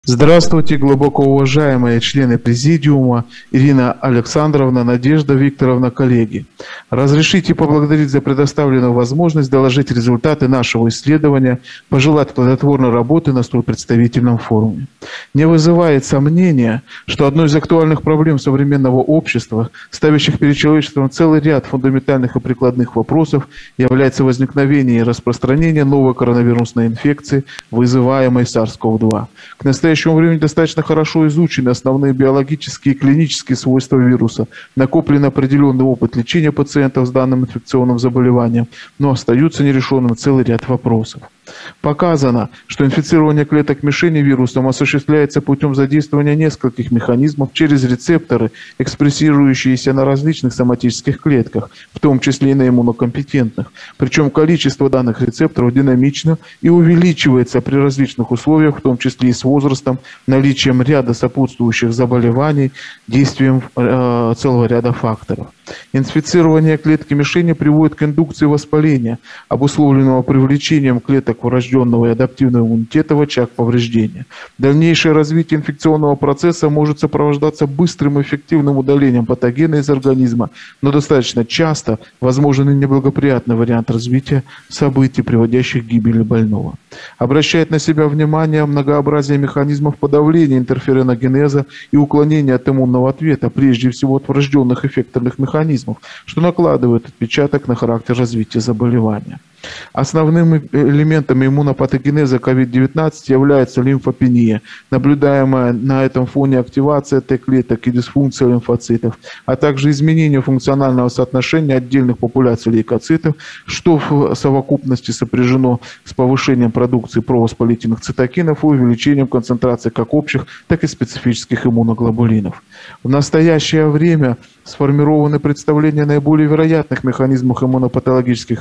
Здравствуйте, глубоко уважаемые члены Президиума, Ирина Александровна, Надежда Викторовна, коллеги. Разрешите поблагодарить за предоставленную возможность доложить результаты нашего исследования, пожелать плодотворной работы на столь представительном форуме. Не вызывает сомнения, что одной из актуальных проблем современного общества, ставящих перед человечеством целый ряд фундаментальных и прикладных вопросов, является возникновение и распространение новой коронавирусной инфекции, вызываемой SARS-CoV-2. К настоящему времени достаточно хорошо изучены основные биологические и клинические свойства вируса, накоплен определенный опыт лечения пациентов с данным инфекционным заболеванием, но остаются нерешенным целый ряд вопросов. Показано, что инфицирование клеток мишени вирусом осуществляется путем задействования нескольких механизмов через рецепторы, экспрессирующиеся на различных соматических клетках, в том числе и на иммунокомпетентных. Причем количество данных рецепторов динамично и увеличивается при различных условиях, в том числе и с возрастом, наличием ряда сопутствующих заболеваний, действием целого ряда факторов. Инфицирование клетки мишени приводит к индукции воспаления, обусловленного привлечением клеток врожденного и адаптивного иммунитета в очаг повреждения. Дальнейшее развитие инфекционного процесса может сопровождаться быстрым и эффективным удалением патогена из организма, но достаточно часто возможен и неблагоприятный вариант развития событий, приводящих к гибели больного. Обращает на себя внимание многообразие механизмов подавления интерфероногенеза и уклонения от иммунного ответа, прежде всего от врожденных эффекторных механизмов, что накладывает отпечаток на характер развития заболевания. Основными элементами иммунопатогенеза COVID-19 является лимфопения, наблюдаемая на этом фоне активация Т-клеток и дисфункция лимфоцитов, а также изменение функционального соотношения отдельных популяций лейкоцитов, что в совокупности сопряжено с повышением продукции провоспалительных цитокинов и увеличением концентрации как общих, так и специфических иммуноглобулинов. В настоящее время сформированы представления о наиболее вероятных механизмах иммунопатологических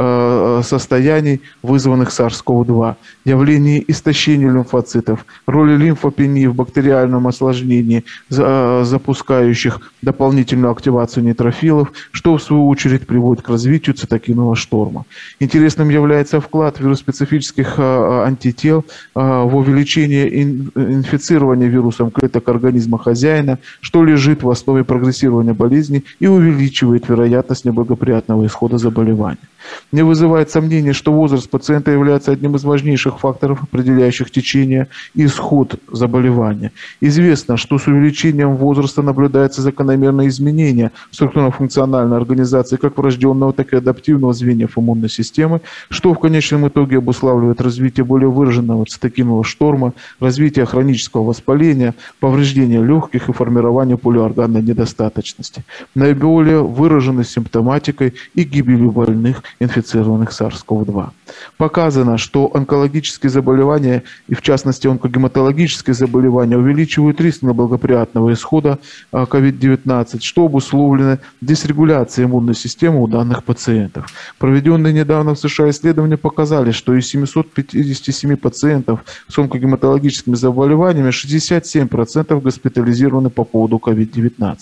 состояний, вызванных SARS-CoV-2, явление истощения лимфоцитов, роли лимфопении в бактериальном осложнении, запускающих дополнительную активацию нейтрофилов, что в свою очередь приводит к развитию цитокинового шторма. Интересным является вклад вирусспецифических антител в увеличение инфицирования вирусом клеток организма хозяина, что лежит в основе прогрессирования болезни и увеличивает вероятность неблагоприятного исхода заболевания. Не вызывает сомнения, что возраст пациента является одним из важнейших факторов, определяющих течение и исход заболевания. Известно, что с увеличением возраста наблюдается закономерное изменение структурно-функциональной организации как врожденного, так и адаптивного звеньев иммунной системы, что в конечном итоге обуславливает развитие более выраженного цитокинового шторма, развитие хронического воспаления, повреждение легких и формирование полиорганной недостаточности, наиболее выраженной симптоматикой и гибелью больных, инфицированных SARS-CoV-2. Показано, что онкологические заболевания, и в частности онкогематологические заболевания, увеличивают риск неблагоприятного исхода COVID-19, что обусловлено дисрегуляцией иммунной системы у данных пациентов. Проведенные недавно в США исследования показали, что из 757 пациентов с онкогематологическими заболеваниями 67% госпитализированы по поводу COVID-19.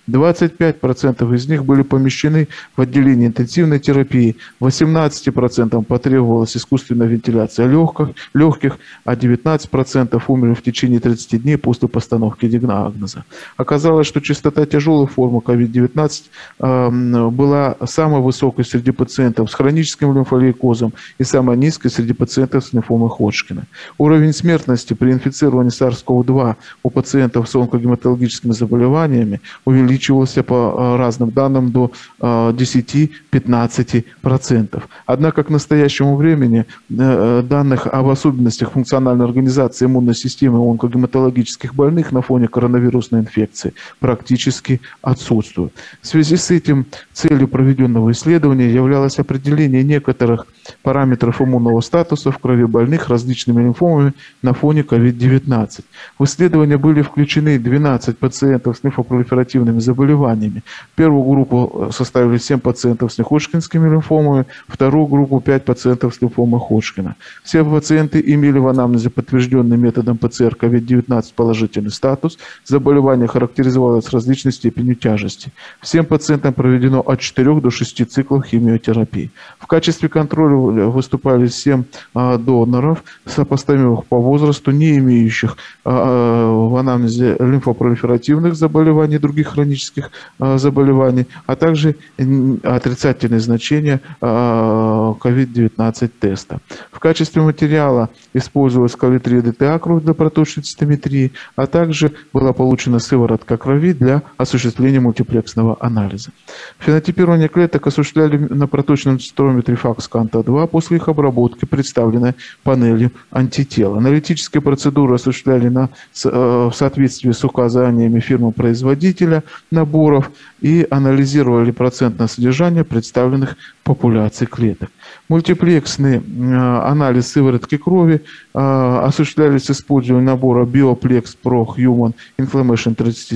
25% из них были помещены в отделение интенсивной терапии, 18% потребовалась искусственная вентиляция легких, а 19% умерли в течение 30 дней после постановки диагноза. Оказалось, что частота тяжелой формы COVID-19 была самой высокой среди пациентов с хроническим лимфолейкозом и самой низкой среди пациентов с лимфомой Ходжкина. Уровень смертности при инфицировании SARS-CoV-2 у пациентов с онкогематологическими заболеваниями увеличивался по разным данным до 10-15%. Однако к настоящему времени данных об особенностях функциональной организации иммунной системы у онкогематологических больных на фоне коронавирусной инфекции практически отсутствует. В связи с этим целью проведенного исследования являлось определение некоторых параметров иммунного статуса в крови больных различными лимфомами на фоне COVID-19. В исследование были включены 12 пациентов с лимфопролиферативными заболеваниями. Первую группу составили 7 пациентов с неходжкинскими лимфомами, лимфомами, вторую группу 5 пациентов с лимфомой Ходжкина. Все пациенты имели в анамнезе подтвержденный методом ПЦР COVID-19 положительный статус. Заболевание характеризовалось различной степенью тяжести. Всем пациентам проведено от 4 до 6 циклов химиотерапии. В качестве контроля выступали 7 доноров, сопоставимых по возрасту, не имеющих в анамнезе лимфопролиферативных заболеваний, других хронических заболеваний, а также отрицательные значения COVID-19 теста. В качестве материала использовалась калитрия-ДТА кровь для проточной цитометрии, а также была получена сыворотка крови для осуществления мультиплексного анализа. Фенотипирование клеток осуществляли на проточном цитометре FACS-CANTA-2 после их обработки, представленной панелью антител. Аналитические процедуры осуществляли в соответствии с указаниями фирмы-производителя наборов и анализировали процентное содержание представленных популяций клеток. Мультиплексный анализ сыворотки крови осуществлялись с использованием набора Bioplex Pro Human Inflammation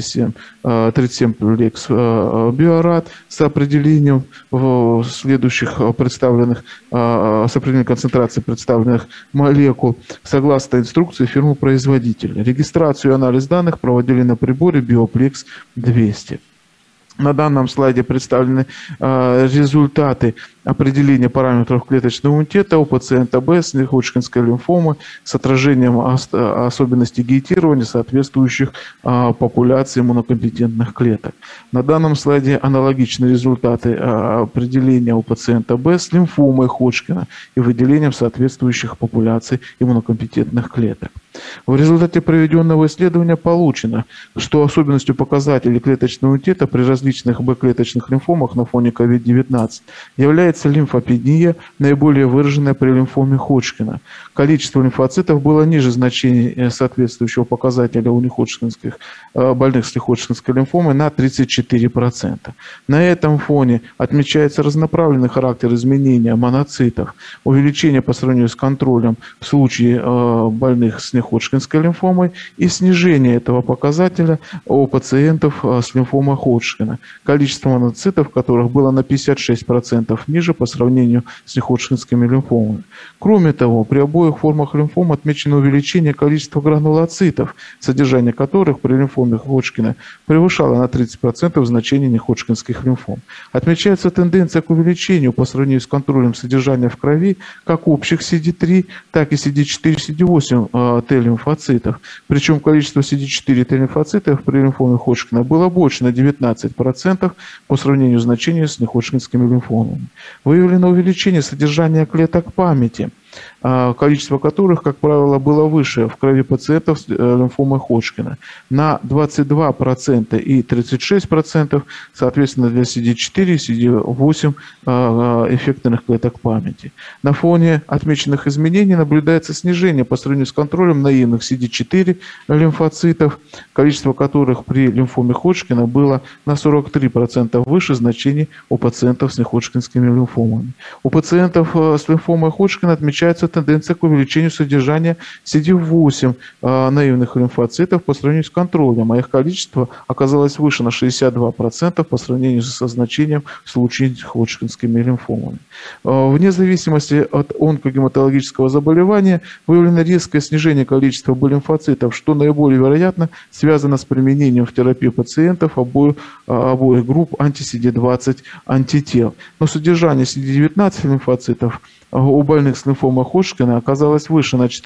37Plex Biorad с определением следующих представленных, с определением концентрации представленных молекул согласно инструкции фирмы-производителя. Регистрацию и анализ данных проводили на приборе Bioplex 200. На данном слайде представлены результаты определения параметров клеточного иммунитета у пациента Б с неходжкинской лимфомой с отражением особенностей гейтирования соответствующих популяций иммунокомпетентных клеток. На данном слайде аналогичны результаты определения у пациента Б с лимфомой Ходжкина и выделением соответствующих популяций иммунокомпетентных клеток. В результате проведенного исследования получено, что особенностью показателей клеточного иммунитета при различных Б-клеточных лимфомах на фоне COVID-19 является лимфопения, наиболее выраженная при лимфоме Ходжкина. Количество лимфоцитов было ниже значения соответствующего показателя у неходжкинских больных с неходжкинской лимфомой на 34%. На этом фоне отмечается разнонаправленный характер изменения моноцитов, увеличение по сравнению с контролем в случае больных с неходжкинской лимфомой и снижение этого показателя у пациентов с лимфомой Ходжкина. Количество моноцитов, которых было на 56% ниже по сравнению с неходжкинскими лимфомами. Кроме того, при обоих формах лимфом отмечено увеличение количества гранулоцитов, содержание которых при лимфоме Ходжкина превышало на 30% значение неходжкинских лимфом. Отмечается тенденция к увеличению по сравнению с контролем содержания в крови как общих CD3, так и CD4, CD8 Т-лимфоцитов. Причем количество CD4 Т-лимфоцитов при лимфоме Ходжкина было больше на 19% по сравнению с значением с неходжкинскими лимфомами. Выявлено увеличение содержания клеток памяти, количество которых, как правило, было выше в крови пациентов с лимфомой Ходжкина на 22% и 36%, соответственно, для CD4 и CD8 эффектных клеток памяти. На фоне отмеченных изменений наблюдается снижение по сравнению с контролем наивных CD4 лимфоцитов, количество которых при лимфоме Ходжкина было на 43% выше значений у пациентов с неходжкинскими лимфомами. У пациентов с лимфомой Ходжкина отмечается тенденция к увеличению содержания CD8 наивных лимфоцитов по сравнению с контролем, а их количество оказалось выше на 62% по сравнению со значением в случае с Ходжкинскими лимфомами. Вне зависимости от онкогематологического заболевания выявлено резкое снижение количества Б-лимфоцитов, что наиболее вероятно связано с применением в терапии пациентов обоих групп анти-CD20 антител. Но содержание CD19 лимфоцитов у больных с лимфомой Ходжкина оказалось выше на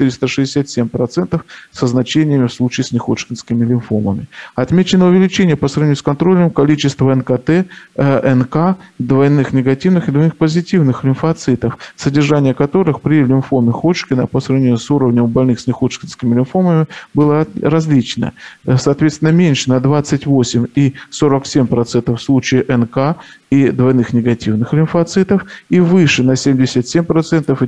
467% со значениями в случае с неходжкинскими лимфомами. Отмечено увеличение по сравнению с контролем количества НКТ, НК, двойных негативных и двойных позитивных лимфоцитов, содержание которых при лимфоме Ходжкина по сравнению с уровнем больных с неходжкинскими лимфомами было различно. Соответственно, меньше на 28 и 47% в случае НК и двойных негативных лимфоцитов и выше на 77% и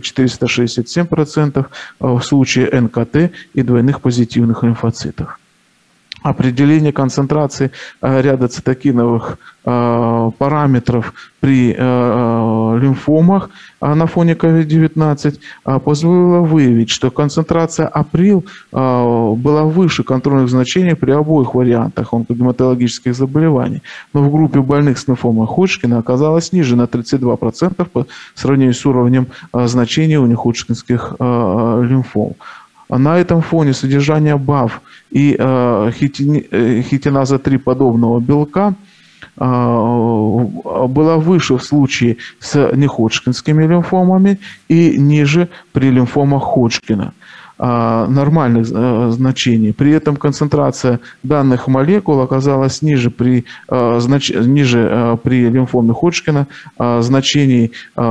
467% в случае НКТ и двойных позитивных лимфоцитов. определение концентрации ряда цитокиновых параметров при лимфомах на фоне COVID-19 позволило выявить, что концентрация април была выше контрольных значений при обоих вариантах онкогематологических заболеваний, но в группе больных с лимфомой Ходжкина оказалась ниже на 32% по сравнению с уровнем значений у неходжкинских лимфом. На этом фоне содержание БАФ и хитиназа 3 подобного белка было выше в случае с неходжкинскими лимфомами и ниже при лимфомах Ходжкина нормальных значений. При этом концентрация данных молекул оказалась ниже при лимфоме Ходжкина значений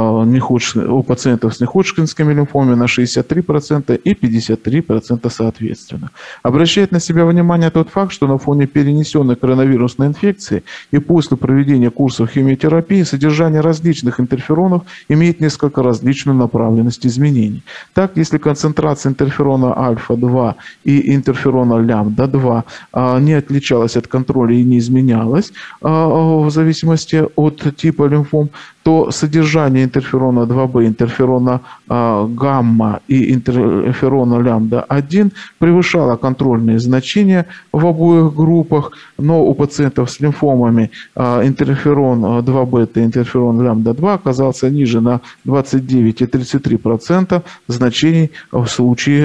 у пациентов с неходжкинскими лимфомами на 63% и 53% соответственно. Обращает на себя внимание тот факт, что на фоне перенесенной коронавирусной инфекции и после проведения курсов химиотерапии содержание различных интерферонов имеет несколько различную направленность изменений. Так, если концентрация интерферона альфа-2 и интерферона лямбда-2 не отличалась от контроля и не изменялась в зависимости от типа лимфом, то содержание интерферона 2b, интерферона гамма и интерферона лямбда-1 превышало контрольные значения в обоих группах, но у пациентов с лимфомами интерферон 2b и интерферон лямбда-2 оказался ниже на 29 и 33% значений в случае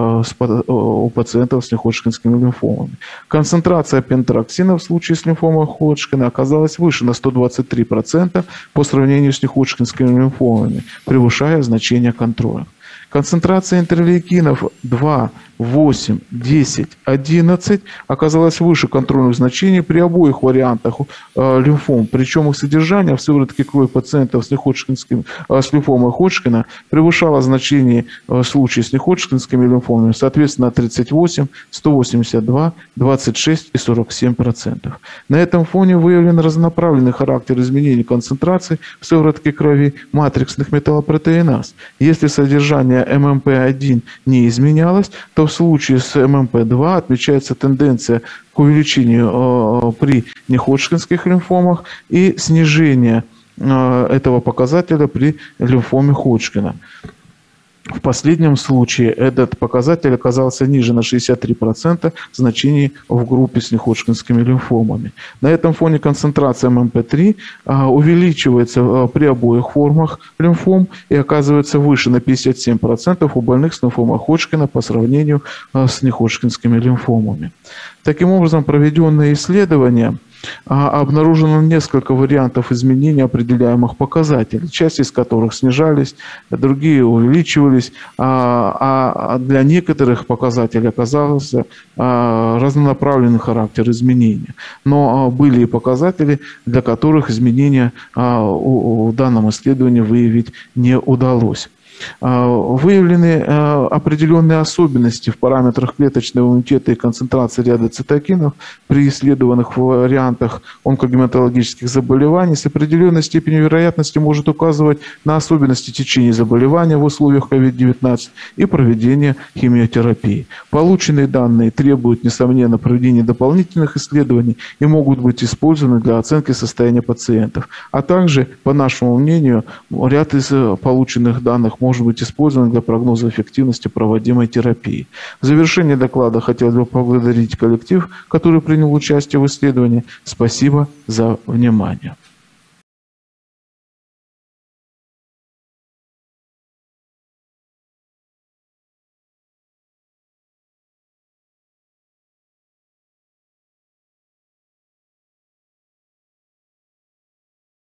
у пациентов с неходжкинскими лимфомами. Концентрация пентароксина в случае с лимфомой Ходжкина оказалась выше на 123% по сравнению с неходжкинскими лимфомами, превышая значение контроля. Концентрация интерлейкинов 2, 8, 10, 11 оказалась выше контрольных значений при обоих вариантах лимфом, причем их содержание в сыворотке крови пациентов с лимфомой Ходжкина превышало значение в случае с неходжкинскими лимфомами, соответственно, 38, 182, 26 и 47%. На этом фоне выявлен разнонаправленный характер изменений концентрации в сыворотке крови матриксных металлопротеиназ. Если содержание ММП-1 не изменялось, то в случае с ММП-2 отмечается тенденция к увеличению при неходжкинских лимфомах и снижение этого показателя при лимфоме Ходжкина. В последнем случае этот показатель оказался ниже на 63% значений в группе с неходжкинскими лимфомами. На этом фоне концентрация ММП-3 увеличивается при обоих формах лимфом и оказывается выше на 57% у больных с лимфомой Ходжкина по сравнению с неходжкинскими лимфомами. Таким образом, проведенные исследования обнаружено несколько вариантов изменения определяемых показателей, часть из которых снижались, другие увеличивались, а для некоторых показателей оказался разнонаправленный характер изменения. Но были и показатели, для которых изменения в данном исследовании выявить не удалось. Выявлены определенные особенности в параметрах клеточного иммунитета и концентрации ряда цитокинов при исследованных вариантах онкогематологических заболеваний с определенной степенью вероятности может указывать на особенности течения заболевания в условиях COVID-19 и проведения химиотерапии. Полученные данные требуют, несомненно, проведения дополнительных исследований и могут быть использованы для оценки состояния пациентов. А также, по нашему мнению, ряд из полученных данных может быть использован для прогноза эффективности проводимой терапии. В завершение доклада хотелось бы поблагодарить коллектив, который принял участие в исследовании. Спасибо за внимание.